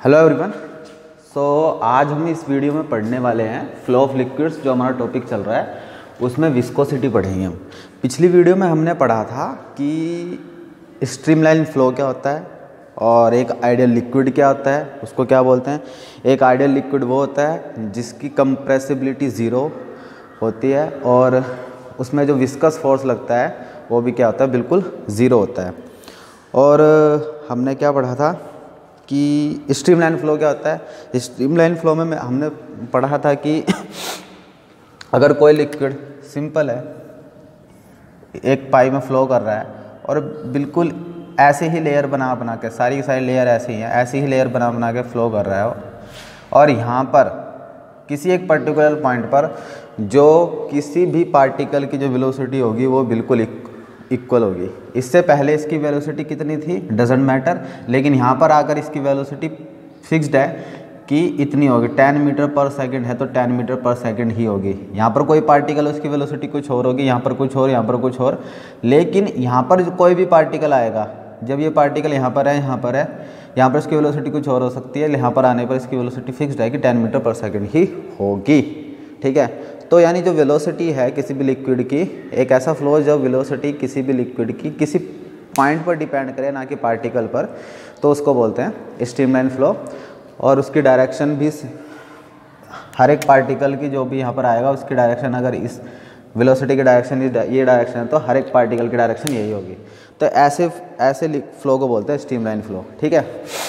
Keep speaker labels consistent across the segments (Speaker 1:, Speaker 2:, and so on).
Speaker 1: Hello everyone. आज हम इस वीडियो में पढ़ने वाले हैं फ्लो ऑफ लिक्विड्स। जो हमारा टॉपिक चल रहा है उसमें विस्कोसिटी पढ़ेंगे हम। पिछली वीडियो में हमने पढ़ा था कि स्ट्रीमलाइन फ्लो क्या होता है और एक आइडियल लिक्विड क्या होता है, उसको क्या बोलते हैं। एक आइडियल लिक्विड वो होता है जिसकी कंप्रेसिबिलिटी ज़ीरो होती है और उसमें जो विस्कस फोर्स लगता है वो भी क्या होता है, बिल्कुल ज़ीरो होता है। और हमने क्या पढ़ा था कि स्ट्रीमलाइन फ्लो क्या होता है। स्ट्रीमलाइन फ्लो में हमने पढ़ा था कि अगर कोई लिक्विड सिंपल है, एक पाइप में फ्लो कर रहा है और बिल्कुल ऐसे ही लेयर बना बना के, सारी की सारी लेयर ऐसी ही हैं, ऐसी ही लेयर बना बना के फ्लो कर रहा है और यहाँ पर किसी एक पर्टिकुलर पॉइंट पर जो किसी भी पार्टिकल की जो वेलोसिटी होगी वो बिल्कुल इक्वल होगी। इससे पहले इसकी वेलोसिटी कितनी थी डजेंट मैटर, लेकिन यहाँ पर आकर इसकी वेलोसिटी फिक्स्ड है कि इतनी होगी। 10 मीटर पर सेकंड है तो 10 मीटर पर सेकंड ही होगी। यहाँ पर कोई पार्टिकल उसकी वेलोसिटी कुछ और होगी, यहाँ पर कुछ और, यहाँ पर कुछ और। लेकिन यहाँ पर कोई भी पार्टिकल आएगा, जब ये पार्टिकल यहाँ पर है, यहाँ पर है, यहाँ पर इसकी वेलोसिटी कुछ और हो सकती है, यहाँ पर आने पर इसकी वेलोसिटी फिक्स्ड है कि 10 मीटर पर सेकंड ही होगी। ठीक है, तो यानी जो वेलोसिटी है किसी भी लिक्विड की, एक ऐसा फ्लो जब वेलोसिटी किसी भी लिक्विड की किसी पॉइंट पर डिपेंड करे, ना कि पार्टिकल पर, तो उसको बोलते हैं स्ट्रीमलाइन फ्लो। और उसकी डायरेक्शन भी हर एक पार्टिकल की जो भी यहाँ पर आएगा उसकी डायरेक्शन, अगर इस वेलोसिटी की डायरेक्शन ये डायरेक्शन है तो हर एक पार्टिकल की डायरेक्शन यही होगी। तो ऐसे फ्लो को बोलते हैं स्ट्रीमलाइन फ्लो। ठीक है,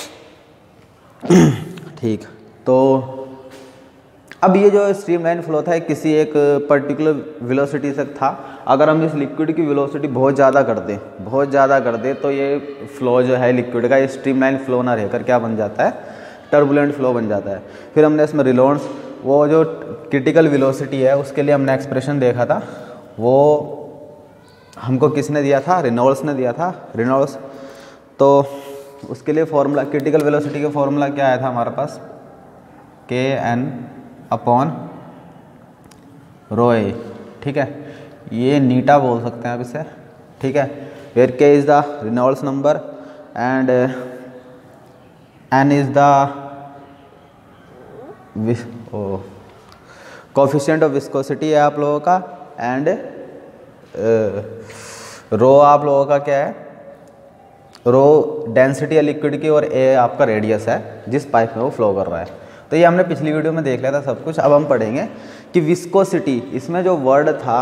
Speaker 1: ठीक। तो अब ये जो स्ट्रीमलाइन फ्लो था किसी एक पर्टिकुलर वेलोसिटी तक था। अगर हम इस लिक्विड की वेलोसिटी बहुत ज़्यादा कर दें तो ये फ्लो जो है लिक्विड का, ये स्ट्रीमलाइन फ्लो ना रहकर क्या बन जाता है, टर्बुलेंट फ्लो बन जाता है। फिर हमने इसमें रेनॉल्ड्स, वो जो क्रिटिकल वेलोसिटी है उसके लिए हमने एक्सप्रेशन देखा था, वो हमको किसने दिया था, रेनॉल्ड्स ने दिया था, रेनॉल्ड्स। तो उसके लिए फॉर्मूला, क्रिटिकल वेलोसिटी का फॉर्मूला क्या आया था हमारे पास, Kn अपॉन रो ए। ठीक है, ये नीटा बोल सकते हैं आप इसे। ठीक है, where K is the Reynolds number and N is the coefficient of viscosity है आप लोगों का, एंड रो आप लोगों का क्या है, रो डेंसिटी है लिक्विड की और ए आपका रेडियस है जिस पाइप में वो फ्लो कर रहा है। तो ये हमने पिछली वीडियो में देख लिया था सब कुछ। अब हम पढ़ेंगे कि विस्कोसिटी, इसमें जो वर्ड था,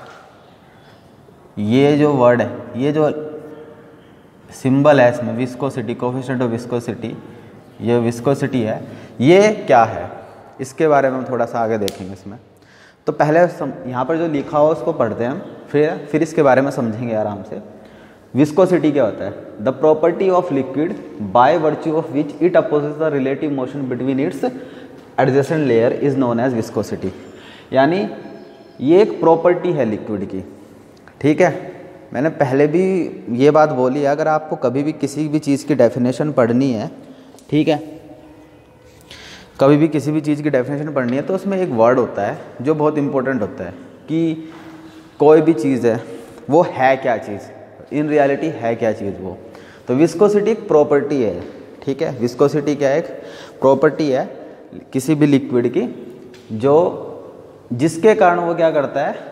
Speaker 1: ये जो वर्ड है, ये जो सिंबल है इसमें विस्कोसिटी, कोफिशिएंट ऑफ विस्कोसिटी, ये विस्कोसिटी है, ये क्या है, इसके बारे में हम थोड़ा सा आगे देखेंगे इसमें। तो पहले यहाँ पर जो लिखा हो उसको पढ़ते हैं हम, फिर इसके बारे में समझेंगे आराम से। विस्कोसिटी क्या होता है, the property of liquid by virtue of which it opposes the relative motion between its adjacent layer is known as viscosity. यानी ये एक प्रॉपर्टी है लिक्विड की। ठीक है, मैंने पहले भी ये बात बोली है, अगर आपको कभी भी किसी भी चीज़ की डेफिनेशन पढ़नी है, ठीक है, कभी भी किसी भी चीज़ की डेफिनेशन पढ़नी है तो उसमें एक वर्ड होता है जो बहुत इंपॉर्टेंट होता है कि कोई भी चीज़ है वो है क्या चीज़, इन रियलिटी है क्या चीज़ वो। तो विस्कोसिटी एक प्रॉपर्टी है। ठीक है, विस्कोसिटी क्या है, एक प्रॉपर्टी है किसी भी लिक्विड की, जो जिसके कारण वो क्या करता है,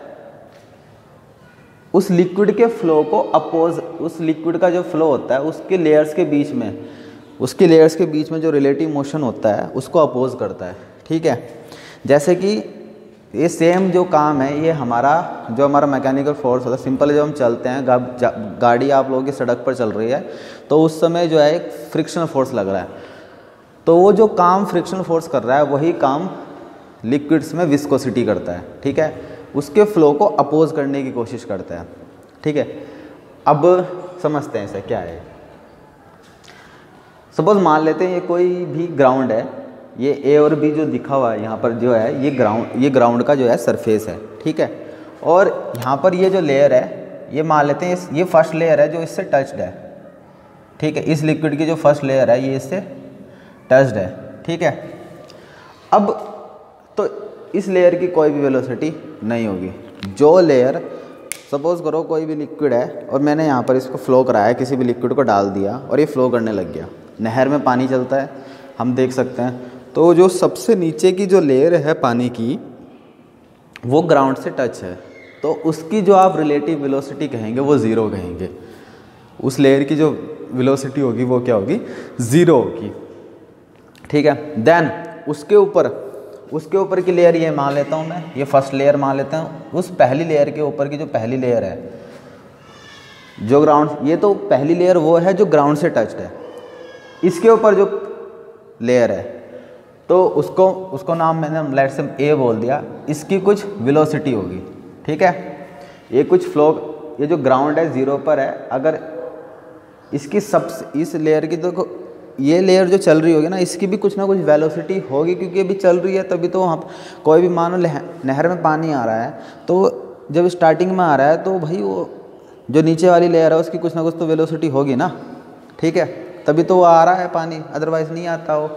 Speaker 1: उस लिक्विड के फ्लो को अपोज, उस लिक्विड का जो फ्लो होता है उसके लेयर्स के बीच में, उसके लेयर्स के बीच में जो रिलेटिव मोशन होता है उसको अपोज करता है। ठीक है, जैसे कि ये सेम जो काम है, ये हमारा मैकेनिकल फोर्स होता है। सिंपल है, जब हम चलते हैं, गाड़ी आप लोगों की सड़क पर चल रही है तो उस समय जो है एक फ्रिक्शनल फोर्स लग रहा है, तो वो जो काम फ्रिक्शनल फोर्स कर रहा है वही काम लिक्विड्स में विस्कोसिटी करता है। ठीक है, उसके फ्लो को अपोज करने की कोशिश करता है। ठीक है, अब समझते हैं इसे क्या है। सपोज मान लेते हैं ये कोई भी ग्राउंड है, ये ए और बी जो दिखा हुआ है यहाँ पर जो है, ये ग्राउंड का जो है सरफेस है। ठीक है, और यहाँ पर ये जो लेयर है, ये मान लेते हैं ये फर्स्ट लेयर है जो इससे टच्ड है। ठीक है, इस लिक्विड की जो फर्स्ट लेयर है ये इससे टच्ड है। ठीक है, अब तो इस लेयर की कोई भी वेलोसिटी नहीं होगी। जो लेयर, सपोज करो कोई भी लिक्विड है और मैंने यहाँ पर इसको फ्लो कराया, किसी भी लिक्विड को डाल दिया और ये फ्लो करने लग गया। नहर में पानी चलता है, हम देख सकते हैं। तो जो सबसे नीचे की जो लेयर है पानी की वो ग्राउंड से टच है, तो उसकी जो आप रिलेटिव वेलोसिटी कहेंगे वो ज़ीरो कहेंगे। उस लेयर की जो वेलोसिटी होगी वो क्या होगी, ज़ीरो होगी। ठीक है, देन उसके ऊपर की लेयर ये मान लेता हूँ मैं, ये फर्स्ट लेयर मान लेता हूँ। उस पहली लेयर के ऊपर की जो पहली लेयर है जो ग्राउंड, ये तो पहली लेयर वो है जो ग्राउंड से टच्ड है। इसके ऊपर जो लेयर है तो उसको नाम मैंने लेट्स से ए बोल दिया। इसकी कुछ वेलोसिटी होगी, ठीक है। ये कुछ फ्लो, ये जो ग्राउंड है ज़ीरो पर है, अगर इसकी इस लेयर की, देखो ये लेयर जो चल रही होगी ना, इसकी भी कुछ ना कुछ वेलोसिटी होगी, क्योंकि अभी चल रही है तभी तो वहाँ कोई भी मानो नहर में पानी आ रहा है, तो जब स्टार्टिंग में आ रहा है तो भाई वो जो नीचे वाली लेयर है उसकी कुछ ना कुछ तो वेलोसिटी होगी ना, ठीक है, तभी तो वो आ रहा है पानी, अदरवाइज़ नहीं आता हो।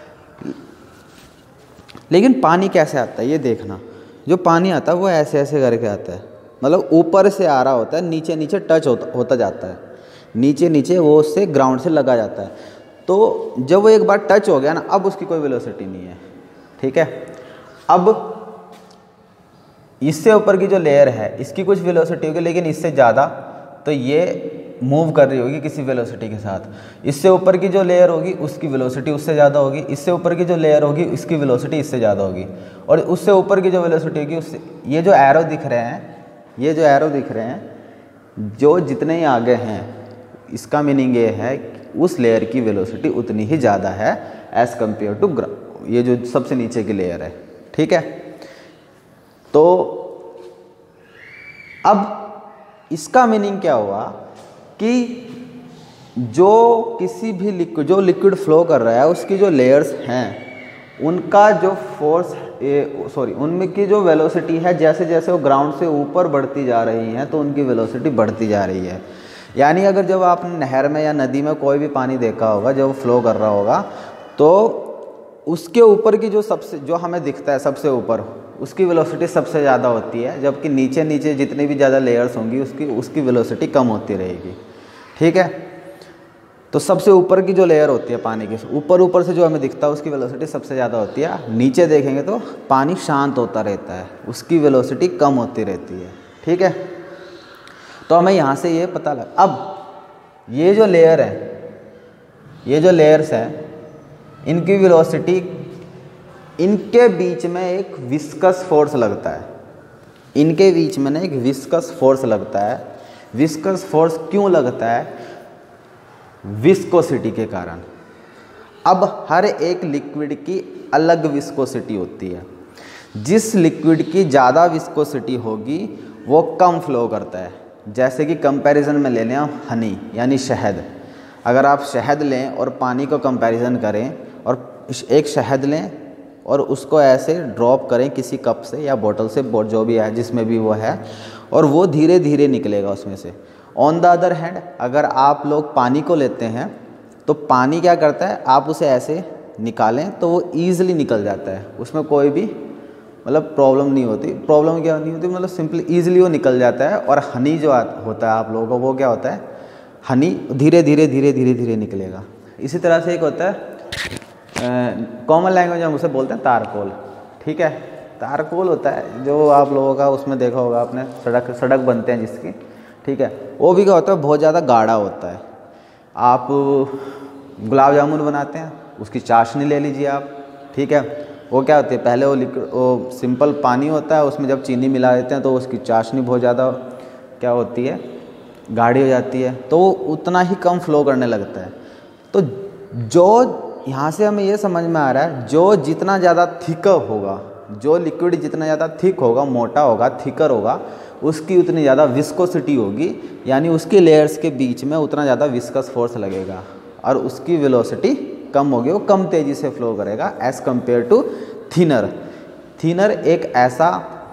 Speaker 1: लेकिन पानी कैसे आता है ये देखना, जो पानी आता है वो ऐसे ऐसे करके आता है, मतलब ऊपर से आ रहा होता है, नीचे नीचे टच होता जाता है, नीचे नीचे वो उससे ग्राउंड से लगा जाता है। तो जब वो एक बार टच हो गया ना, अब उसकी कोई वेलोसिटी नहीं है, ठीक है। अब इससे ऊपर की जो लेयर है इसकी कुछ वेलोसिटी होगी, लेकिन इससे ज़्यादा, तो ये मूव कर रही होगी किसी वेलोसिटी के साथ। इससे ऊपर की जो लेयर होगी उसकी वेलोसिटी उससे ज़्यादा होगी, इससे ऊपर की जो लेयर होगी इसकी वेलोसिटी इससे ज़्यादा होगी, और उससे ऊपर की जो वेलोसिटी होगी उससे, ये जो एरो दिख रहे हैं, जो जितने ही आगे हैं, इसका मीनिंग ये है कि उस लेयर की वेलोसिटी उतनी ही ज़्यादा है एज़ कम्पेयर टू ये जो सबसे नीचे की लेयर है, ठीक है। तो अब इसका मीनिंग क्या हुआ कि जो किसी भी लिक्विड फ्लो कर रहा है उसकी जो लेयर्स हैं उनका जो उनमें की जो वेलोसिटी है, जैसे जैसे वो ग्राउंड से ऊपर बढ़ती जा रही हैं तो उनकी वेलोसिटी बढ़ती जा रही है। यानी अगर जब आपने नहर में या नदी में कोई भी पानी देखा होगा जब फ्लो कर रहा होगा, तो उसके ऊपर की जो हमें दिखता है सबसे ऊपर, उसकी वेलोसिटी सबसे ज़्यादा होती है, जबकि नीचे नीचे जितनी भी ज़्यादा लेयर्स होंगी उसकी वेलोसिटी कम होती रहेगी, ठीक है। तो सबसे ऊपर की जो लेयर होती है पानी की, ऊपर से जो हमें दिखता है उसकी वेलोसिटी सबसे ज़्यादा होती है। नीचे देखेंगे तो पानी शांत होता रहता है, उसकी वेलोसिटी कम होती रहती है, ठीक है। तो हमें यहाँ से ये पता लगा। अब ये जो लेयर है, ये जो लेयर्स हैं, इनकी वेलोसिटी, इनके बीच में एक विस्कस फोर्स लगता है, इनके बीच में ना एक विस्कस फोर्स लगता है। विस्कस फोर्स क्यों लगता है? विस्कोसिटी के कारण। अब हर एक लिक्विड की अलग विस्कोसिटी होती है। जिस लिक्विड की ज़्यादा विस्कोसिटी होगी वो कम फ्लो करता है। जैसे कि कंपैरिजन में ले लें हम हनी यानी शहद। अगर आप शहद लें और पानी को कंपैरिजन करें और एक शहद लें और उसको ऐसे ड्रॉप करें किसी कप से या बोतल से, जो भी है जिसमें भी वो है, और वो धीरे धीरे निकलेगा उसमें से। ऑन द अदर हैंड अगर आप लोग पानी को लेते हैं तो पानी क्या करता है, आप उसे ऐसे निकालें तो वो ईज़िली निकल जाता है, उसमें कोई भी मतलब प्रॉब्लम नहीं होती। प्रॉब्लम क्या नहीं होती, मतलब सिंपली ईज़िली वो निकल जाता है। और हनी जो होता है आप लोगों को, वो क्या होता है, हनी धीरे धीरे निकलेगा। इसी तरह से एक होता है कॉमन लैंग्वेज में हम उसे बोलते हैं तारकोल, ठीक है। तारकोल होता है जो आप लोगों का उसमें देखा होगा आपने, सड़क बनते हैं जिसकी, ठीक है। वो भी क्या होता है, बहुत ज़्यादा गाढ़ा होता है। आप गुलाब जामुन बनाते हैं, उसकी चाशनी ले लीजिए आप, ठीक है। वो क्या होती है, पहले वो सिंपल पानी होता है, उसमें जब चीनी मिला देते हैं तो उसकी चाशनी बहुत ज़्यादा क्या होती है, गाढ़ी हो जाती है, तो वो उतना ही कम फ्लो करने लगता है। तो जो यहाँ से हमें ये समझ में आ रहा है, जो जितना ज़्यादा थिकर होगा, जो लिक्विड जितना ज़्यादा थिक होगा, मोटा होगा, थिकर होगा, उसकी उतनी ज़्यादा विस्कोसिटी होगी, यानी उसकी लेयर्स के बीच में उतना ज़्यादा विस्कस फोर्स लगेगा और उसकी वेलोसिटी कम होगी, वो कम तेज़ी से फ्लो करेगा as compare to thinner. Thinner एक ऐसा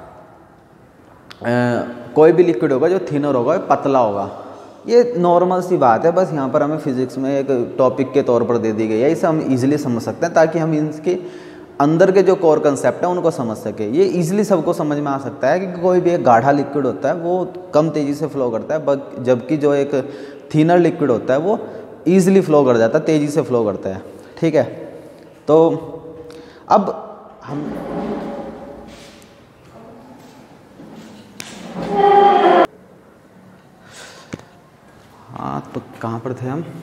Speaker 1: कोई भी लिक्विड होगा जो थिनर होगा, पतला होगा। ये नॉर्मल सी बात है, बस यहाँ पर हमें फिज़िक्स में एक टॉपिक के तौर पर दे दी गई है। इसे हम इजीली समझ सकते हैं ताकि हम इसके अंदर के जो कोर कंसेप्ट है उनको समझ सके। ये इजीली सबको समझ में आ सकता है कि कोई भी एक गाढ़ा लिक्विड होता है वो कम तेज़ी से फ्लो करता है, जबकि जो एक थिनर लिक्विड होता है वो ईजिली फ्लो कर जाता है, तेज़ी से फ्लो करता है, ठीक है। तो अब हम तो कहाँ पर थे हम?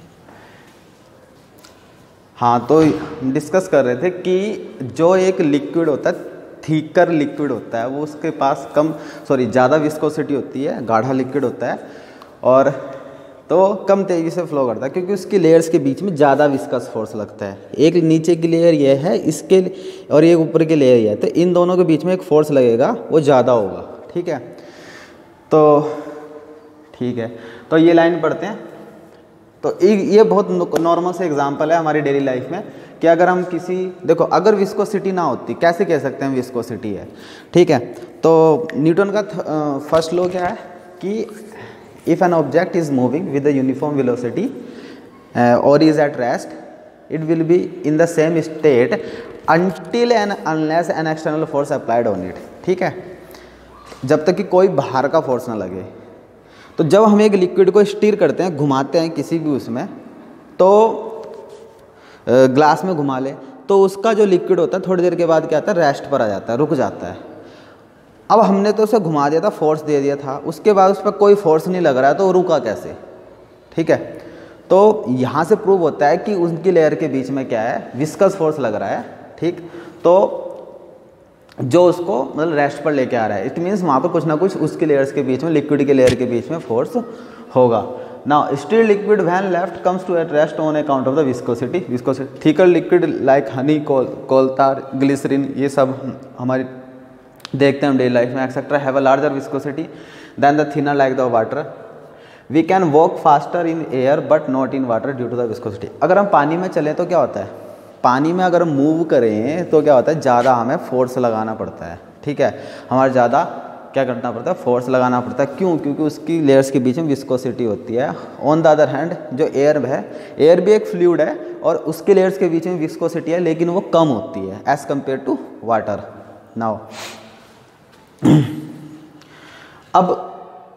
Speaker 1: हाँ, तो डिस्कस कर रहे थे कि जो एक लिक्विड होता है, थिकर लिक्विड होता है, वो उसके पास ज़्यादा विस्कोसिटी होती है, गाढ़ा लिक्विड होता है और तो कम तेज़ी से फ्लो करता है क्योंकि उसकी लेयर्स के बीच में ज़्यादा विस्कस फोर्स लगता है। एक नीचे की लेयर ये है इसके और एक ऊपर की लेयर ये है, तो इन दोनों के बीच में एक फोर्स लगेगा, वो ज़्यादा होगा। ठीक है, तो ठीक है, तो ये लाइन पढ़ते हैं। तो ये बहुत नॉर्मल से एग्जांपल है हमारी डेली लाइफ में कि अगर हम देखो अगर विस्कोसिटी ना होती, कैसे कह सकते हैं विस्कोसिटी है? ठीक है, तो न्यूटन का फर्स्ट लॉ क्या है कि if an object is moving with the uniform velocity और is at rest, it will be in the same state until and unless an external force applied on it. ठीक है, जब तक कि कोई बाहर का फोर्स ना लगे। तो जब हम एक लिक्विड को स्टीर करते हैं, घुमाते हैं किसी भी उसमें, तो ग्लास में घुमा ले तो उसका जो लिक्विड होता है थोड़ी देर के बाद क्या आता है, रेस्ट पर आ जाता है, रुक जाता है। अब हमने तो उसे घुमा दिया था, फोर्स दे दिया था, उसके बाद उस पर कोई फोर्स नहीं लग रहा है, तो वो रुका कैसे? ठीक है, तो यहाँ से प्रूव होता है कि उनकी लेयर के बीच में क्या है, विस्कस फोर्स लग रहा है। ठीक, तो जो उसको मतलब रेस्ट पर लेके आ रहा है, इट मीन्स वहाँ पर कुछ ना कुछ उसके लेयर्स के बीच में, लिक्विड के लेयर के बीच में फोर्स होगा। Now still liquid when left comes to at rest on account of the viscosity. Thicker liquid like honey, कोलतार, ग्लिसरीन, ये सब हमारी देखते हैं हम डेली लाइफ में, etcetera, have a larger viscosity than the thinner like the water. We can walk faster in air but not in water due to the viscosity. अगर हम पानी में चलें तो क्या होता है, पानी में अगर मूव करें तो क्या होता है, ज़्यादा हमें फोर्स लगाना पड़ता है। ठीक है, हमारे ज़्यादा क्या करना पड़ता है, फोर्स लगाना पड़ता है। क्यों? क्योंकि उसकी लेयर्स के बीच में विस्कोसिटी होती है। ऑन द अदर हैंड जो एयर है, एयर भी एक फ्लूइड है और उसके लेयर्स के बीच में विस्कोसिटी है, लेकिन वो कम होती है as compare to water. Now अब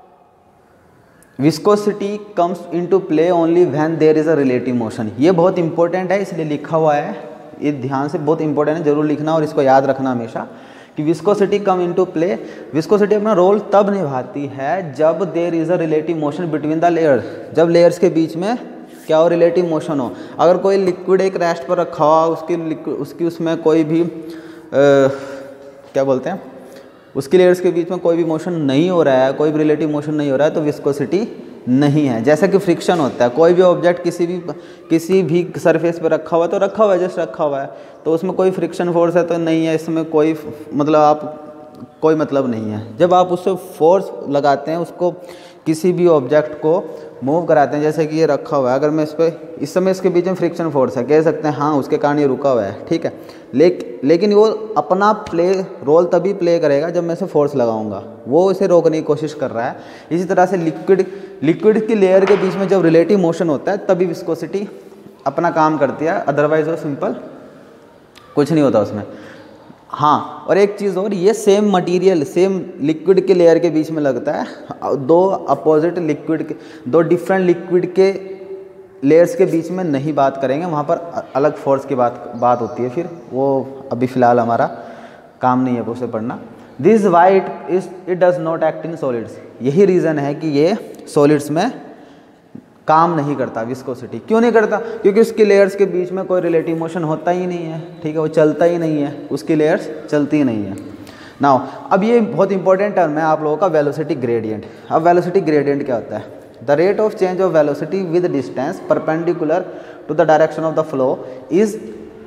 Speaker 1: viscosity comes into play only when there is a relative motion. ये बहुत इंपॉर्टेंट है, इसलिए लिखा हुआ है, ये ध्यान से बहुत इंपॉर्टेंट है, जरूर लिखना और इसको याद रखना हमेशा कि viscosity come into play. Viscosity अपना रोल तब निभाती है जब there is a relative motion between the layers, जब लेयर्स के बीच में क्या हो, रिलेटिव मोशन हो। अगर कोई लिक्विड एक रेस्ट पर रखा हुआ, उसकी उसमें कोई भी क्या बोलते हैं, उसकी लेयर्स के बीच में कोई भी मोशन नहीं हो रहा है, कोई भी रिलेटिव मोशन नहीं हो रहा है, तो विस्कोसिटी नहीं है। जैसा कि फ्रिक्शन होता है, कोई भी ऑब्जेक्ट किसी भी सरफेस पे रखा हुआ है तो रखा हुआ है, जस्ट रखा हुआ है, तो उसमें कोई फ्रिक्शन फोर्स है तो नहीं है, इसमें कोई कोई मतलब नहीं है। जब आप उससे फोर्स लगाते हैं, उसको किसी भी ऑब्जेक्ट को मूव कराते हैं, जैसे कि ये रखा हुआ है, अगर मैं इस समय इसके बीच में फ्रिक्शन फोर्स है, कह सकते हैं हाँ उसके कारण ये रुका हुआ है। ठीक है, लेकिन वो अपना रोल तभी प्ले करेगा जब मैं इसे फोर्स लगाऊंगा, वो इसे रोकने की कोशिश कर रहा है। इसी तरह से लिक्विड की लेयर के बीच में जब रिलेटिव मोशन होता है तभी विस्कोसिटी अपना काम करती है, अदरवाइज वो सिंपल कुछ नहीं होता उसमें। हाँ, और एक चीज़ और, ये सेम मटेरियल सेम लिक्विड के लेयर के बीच में लगता है, दो डिफरेंट लिक्विड के लेयर्स के बीच में नहीं बात करेंगे, वहाँ पर अलग फोर्स की बात होती है, फिर वो अभी फ़िलहाल हमारा काम नहीं है उसे पढ़ना। This why it does not act in solids. यही रीज़न है कि ये सॉलिड्स में काम नहीं करता विस्कोसिटी। क्यों नहीं करता? क्योंकि उसकी लेयर्स के बीच में कोई रिलेटिव मोशन होता ही नहीं है। ठीक है, वो चलता ही नहीं है, उसकी लेयर्स चलती ही नहीं है। नाउ अब ये बहुत इंपॉर्टेंट टर्म है आप लोगों का, वेलोसिटी ग्रेडियंट। अब वेलोसिटी ग्रेडियंट क्या होता है? The rate of change of velocity with distance perpendicular to the direction of the flow is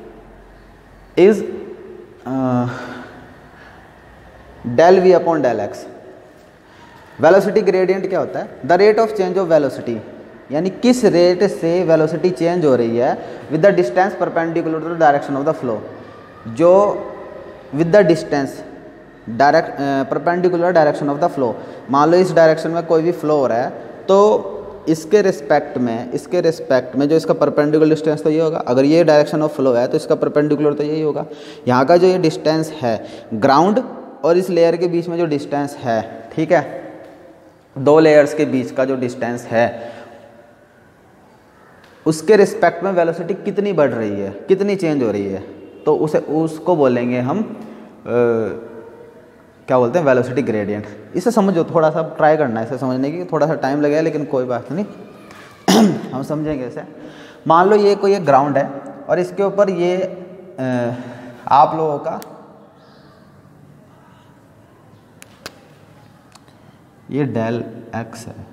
Speaker 1: del V upon del X. Velocity gradient क्या होता है? The rate of change of velocity, यानी किस rate से velocity change हो रही है with the distance perpendicular to the direction of the flow. जो with the distance perpendicular direction of the flow, मान लो इस डायरेक्शन में कोई भी फ्लो हो रहा है, तो इसके रिस्पेक्ट में जो इसका परपेंडिकुलर डिस्टेंस तो ये होगा। अगर ये डायरेक्शन ऑफ फ्लो है तो इसका परपेंडिकुलर तो यही होगा। यहाँ का जो ये डिस्टेंस है ग्राउंड और इस लेयर के बीच में जो डिस्टेंस है, ठीक है, दो लेयर्स के बीच का जो डिस्टेंस है उसके रिस्पेक्ट में वेलोसिटी कितनी बढ़ रही है, कितनी चेंज हो रही है, तो उसको बोलेंगे हम क्या बोलते हैं, वेलोसिटी ग्रेडियंट। इसे समझो, थोड़ा सा ट्राई करना है इसे समझने की, थोड़ा सा टाइम लगेगा लेकिन कोई बात नहीं हम समझेंगे इसे। मान लो ये कोई एक ग्राउंड है और इसके ऊपर ये आप लोगों का ये डेल एक्स है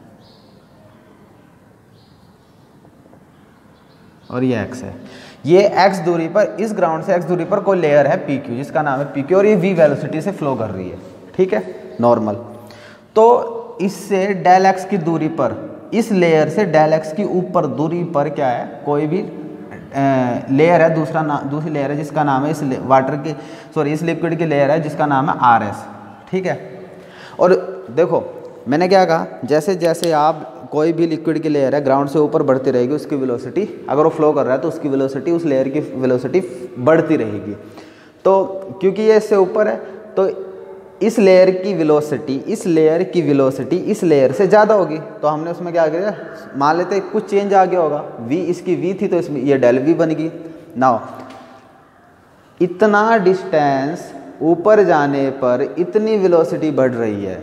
Speaker 1: और ये एक्स है। ये एक्स दूरी पर, इस ग्राउंड से एक्स दूरी पर कोई लेयर है पी क्यू, जिसका नाम है पी क्यू, और ये वी वेलोसिटी से फ्लो कर रही है, ठीक है, नॉर्मल। तो इससे डेल एक्स की दूरी पर, इस लेयर से डेल एक्स की ऊपर दूरी पर क्या है, कोई भी लेयर है, दूसरी लेयर है जिसका नाम है, इस वाटर की सॉरी इस लिक्विड की लेयर है जिसका नाम है आर एस, ठीक है। और देखो मैंने क्या कहा, जैसे जैसे आप कोई भी लिक्विड की लेयर है ग्राउंड से ऊपर बढ़ती रहेगी उसकी वेलोसिटी, अगर वो फ्लो कर रहा है तो उसकी वेलोसिटी, उस लेयर की वेलोसिटी बढ़ती रहेगी। तो क्योंकि ये इससे ऊपर है तो इस लेयर की वेलोसिटी इस लेयर से ज़्यादा होगी। तो हमने उसमें क्या किया, मान लेते कुछ चेंज आ गया होगा, वी इसकी वी थी तो इसमें ये डेल वी बन गई। नाउ इतना डिस्टेंस ऊपर जाने पर इतनी वेलोसिटी बढ़ रही है,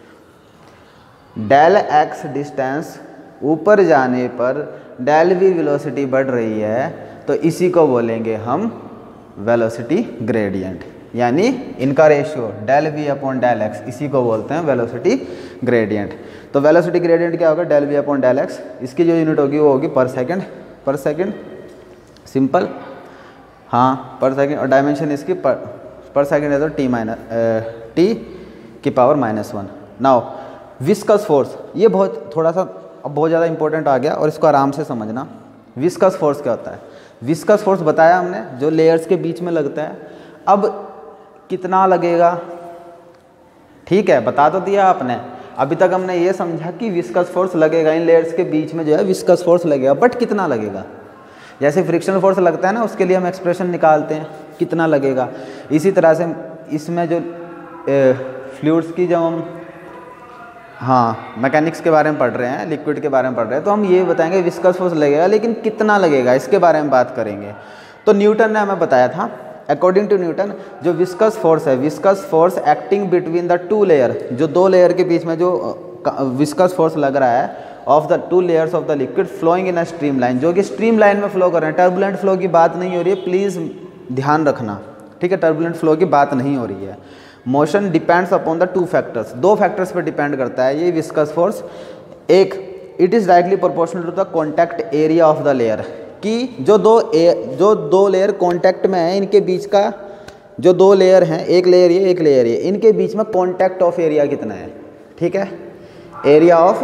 Speaker 1: डेल एक्स डिस्टेंस ऊपर जाने पर डेल वी वेलोसिटी बढ़ रही है, तो इसी को बोलेंगे हम वेलोसिटी ग्रेडियंट, यानी इनका ratio del V upon del X, इसी को बोलते हैं वेलोसिटी ग्रेडियंट। तो वेलोसिटी ग्रेडियंट क्या होगा, del V upon del X, इसकी जो यूनिट होगी वो होगी पर सेकेंड, सिंपल, हाँ पर सेकेंड, और डायमेंशन इसकी पर सेकेंड है तो टी की पावर -1। नाउ विस्कस फोर्स, ये थोड़ा सा अब बहुत ज़्यादा इंपॉर्टेंट आ गया और इसको आराम से समझना। विस्कस फोर्स क्या होता है, विस्कस फोर्स बताया हमने, जो लेयर्स के बीच में लगता है। अब कितना लगेगा, ठीक है बता तो दिया आपने, अभी तक हमने ये समझा कि विस्कस फोर्स लगेगा, इन लेयर्स के बीच में जो है विस्कस फोर्स लगेगा, बट कितना लगेगा। जैसे फ्रिक्शनल फोर्स लगता है ना, उसके लिए हम एक्सप्रेशन निकालते हैं कितना लगेगा। इसी तरह से इसमें जो फ्लूइड्स की जब हम मैकेनिक्स के बारे में पढ़ रहे हैं, लिक्विड के बारे में पढ़ रहे हैं, तो हम ये बताएंगे विस्कस फोर्स लगेगा, लेकिन कितना लगेगा इसके बारे में बात करेंगे। तो न्यूटन ने हमें बताया था, अकॉर्डिंग टू न्यूटन जो विस्कस फोर्स है, viscous force acting between the two layer, जो दो लेयर के बीच में जो विस्कस फोर्स लग रहा है of the two layers of the liquid flowing in a stream line, जो कि स्ट्रीम लाइन में फ्लो कर रहे हैं, टर्बुलेंट फ्लो की बात नहीं हो रही है, प्लीज़ ध्यान रखना, ठीक है, टर्बुलेंट फ्लो की बात नहीं हो रही है। Motion depends upon the two factors, दो फैक्टर्स पर डिपेंड करता है ये विस्कस फोर्स। एक, it is directly proportional to the contact area of the layer, कि जो दो लेयर कॉन्टैक्ट में है, इनके बीच का जो दो लेयर हैं, एक लेयर ये एक लेयर ये, इनके बीच में कॉन्टैक्ट ऑफ एरिया कितना है, ठीक है, area of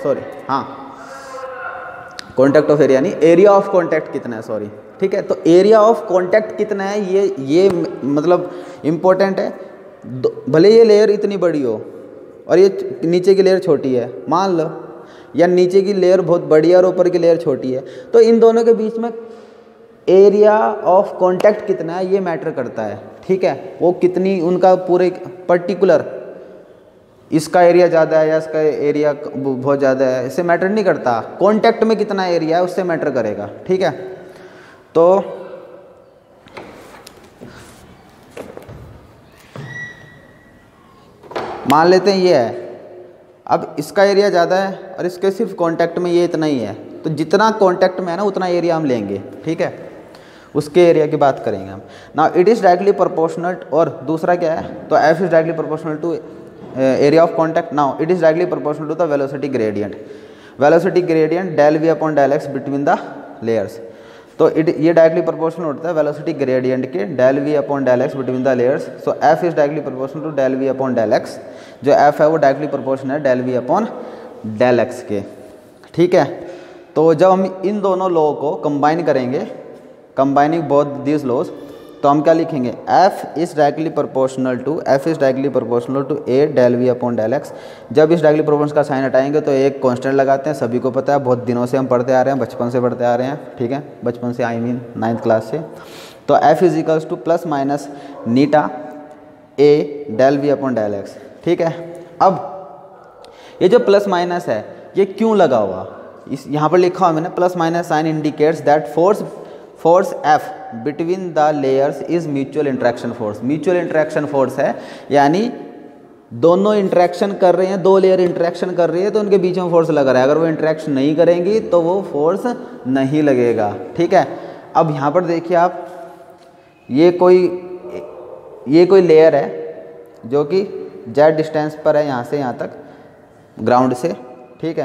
Speaker 1: contact of area नहीं, एरिया ऑफ कॉन्टैक्ट कितना है, सॉरी, ठीक है। तो एरिया ऑफ कॉन्टैक्ट कितना है ये मतलब इम्पोर्टेंट है। भले ये लेयर इतनी बड़ी हो और ये नीचे की लेयर छोटी है, मान लो, या नीचे की लेयर बहुत बड़ी है और ऊपर की लेयर छोटी है, तो इन दोनों के बीच में एरिया ऑफ कॉन्टैक्ट कितना है ये मैटर करता है, ठीक है। वो कितनी, उनका पूरे पर्टिकुलर, इसका एरिया ज़्यादा है या इसका एरिया बहुत ज़्यादा है, इससे मैटर नहीं करता, कॉन्टैक्ट में कितना एरिया है उससे मैटर करेगा, ठीक है। तो मान लेते हैं ये है, अब इसका एरिया ज़्यादा है और इसके सिर्फ कांटेक्ट में ये इतना ही है, तो जितना कांटेक्ट में है ना उतना एरिया हम लेंगे, ठीक है, उसके एरिया की बात करेंगे हम। Now it is directly proportional, और दूसरा क्या है, तो F is directly proportional to area of contact. Now it is directly proportional to the velocity gradient del V upon del X between the layers. तो ये डायरेक्टली प्रोपोर्शनल होता है velocity gradient के del V upon del X between the layers. So F is directly proportional to del V upon del X, जो F है वो directly proportional है del V upon del X के, ठीक है। तो जब हम इन दोनों लॉ को कंबाइन करेंगे, कंबाइनिंग बोथ दिस लॉज, तो हम क्या लिखेंगे, F is directly proportional to A del V upon del X. जब इस डायरेक्टली प्रोपोर्शनल का साइन हटाएंगे तो एक कांस्टेंट लगाते हैं, सभी को पता है, बहुत दिनों से हम पढ़ते आ रहे हैं, बचपन से पढ़ते आ रहे हैं, ठीक है, बचपन से, आई मीन 9th क्लास से। तो F is equals to plus minus eta A del V upon del X, ठीक है। अब ये जो प्लस माइनस है ये क्यों लगा हुआ, इस यहाँ पर लिखा हुआ मैंने plus minus sign indicates that force F between the layers is mutual interaction force. Mutual interaction force है, यानी दोनों इंट्रैक्शन कर रहे हैं, दो लेयर इंट्रैक्शन कर रही है तो उनके बीच में फोर्स लग रहा है। अगर वो इंट्रैक्शन नहीं करेंगी तो वो फोर्स नहीं लगेगा। ठीक है, अब यहाँ पर देखिए आप, ये कोई लेयर है जो कि जेड डिस्टेंस पर है यहाँ से यहाँ तक ग्राउंड से। ठीक है,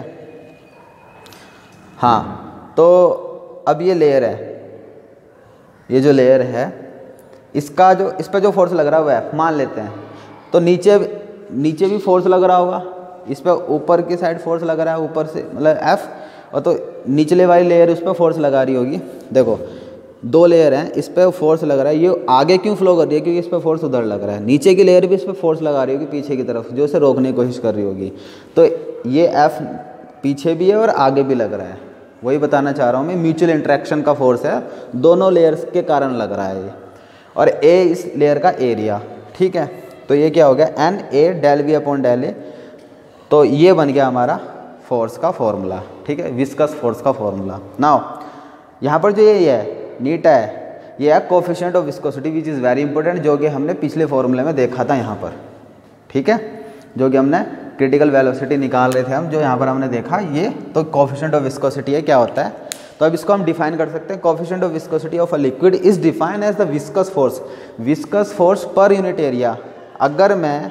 Speaker 1: हाँ, तो अब ये लेयर है, ये जो लेयर है इसका जो इस पर जो फोर्स लग रहा है वो एफ मान लेते हैं। तो नीचे भी फोर्स लग रहा होगा, इस पर ऊपर की साइड फोर्स लग रहा है ऊपर से, मतलब एफ, और तो निचले वाली लेयर उस पर फोर्स लगा रही होगी। देखो दो लेयर हैं, इस पर फोर्स लग रहा है, ये आगे क्यों फ्लो कर रही है, क्योंकि इस पर फोर्स उधर लग रहा है। नीचे की लेयर भी इस पर फोर्स लगा रही होगी पीछे की तरफ, जो इसे रोकने की कोशिश कर रही होगी। तो ये एफ पीछे भी है और आगे भी लग रहा है, वही बताना चाह रहा हूँ मैं। म्यूचुअल इंट्रैक्शन का फोर्स है, दोनों लेयर्स के कारण लग रहा है ये। और ए इस लेयर का एरिया। ठीक है, तो ये क्या हो गया, N A del V upon del A. तो ये बन गया हमारा फोर्स का फॉर्मूला। ठीक है, विस्कस फोर्स का फॉर्मूला। नाउ यहाँ पर जो ये है नीटा है, ये है coefficient of viscosity which is very important, जो कि हमने पिछले फॉर्मूले में देखा था यहाँ पर। ठीक है, जो कि हमने क्रिटिकल वेलोसिटी निकाल रहे थे हम, जो यहाँ पर हमने देखा ये तो कोफिशिएंट ऑफ विस्कोसिटी है, क्या होता है। तो अब इसको हम डिफाइन कर सकते हैं। Coefficient of viscosity of a liquid is define as the viscous force, viscous force per unit area. अगर मैं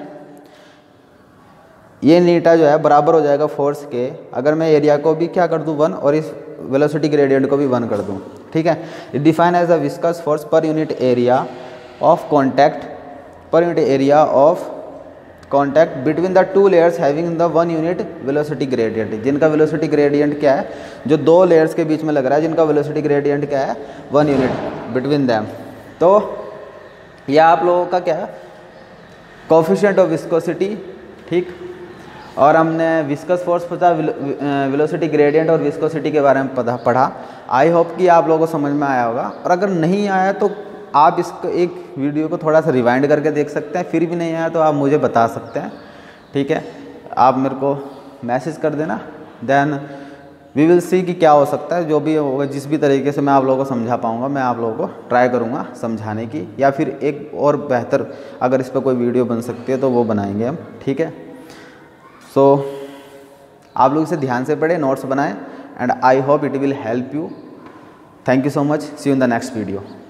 Speaker 1: ये नीटा जो है बराबर हो जाएगा फोर्स के, अगर मैं एरिया को भी क्या कर दूँ 1 और इस वेलोसिटी ग्रेडियंट को भी 1 कर दूँ। ठीक है, it define as the viscous force per unit area of contact, per unit area of contact between the two layers having the 1 unit velocity gradient. जिनका वेलोसिटी ग्रेडियंट क्या है, जो दो लेयर्स के बीच में लग रहा है, जिनका वेलोसिटी ग्रेडियंट क्या है 1 यूनिट बिटवीन दैम। तो यह आप लोगों का क्या है, कोफिशिएंट ऑफ विस्कोसिटी। ठीक, और हमने विस्कस फोर्स पता, वेलोसिटी ग्रेडियंट और विस्कोसिटी के बारे में पढ़ा। आई होप कि आप लोगों को समझ में आया होगा, और अगर नहीं आया तो आप इसको एक वीडियो को थोड़ा सा रिवाइंड करके देख सकते हैं, फिर भी नहीं आया तो आप मुझे बता सकते हैं। ठीक है, आप मेरे को मैसेज कर देना, देन वी विल सी कि क्या हो सकता है। जो भी होगा, जिस भी तरीके से मैं आप लोगों को समझा पाऊँगा, मैं आप लोगों को ट्राई करूँगा समझाने की, या फिर एक और बेहतर अगर इस पर कोई वीडियो बन सकती है तो वो बनाएंगे हम। ठीक है, सो आप लोग इसे ध्यान से पढ़ें, नोट्स बनाएं, and I hope it will help you. Thank you so much, see you in the next video.